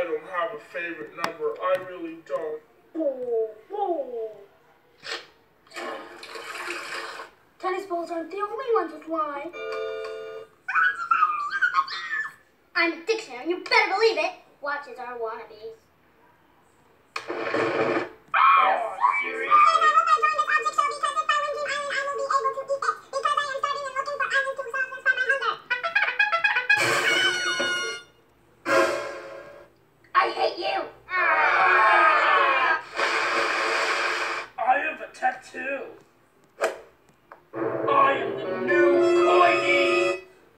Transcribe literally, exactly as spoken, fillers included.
don't have a favorite number. I really don't. Tennis balls aren't the only ones with Y. I'm a dictionary, you better believe it. Watches are wannabes. Oh, seriously? I hate you! I have a tattoo.